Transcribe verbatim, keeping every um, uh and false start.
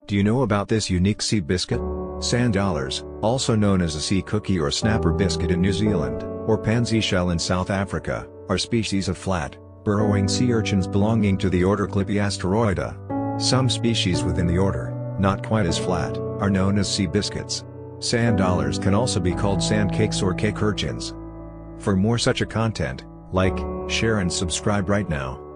Do you know about this unique sea biscuit? Sand dollars, also known as a sea cookie or snapper biscuit in New Zealand, or pansy shell in South Africa, are species of flat, burrowing sea urchins belonging to the order Clipiasteroida. Some species within the order, not quite as flat, are known as sea biscuits. Sand dollars can also be called sand cakes or cake urchins. For more such a content, like, share and subscribe right now.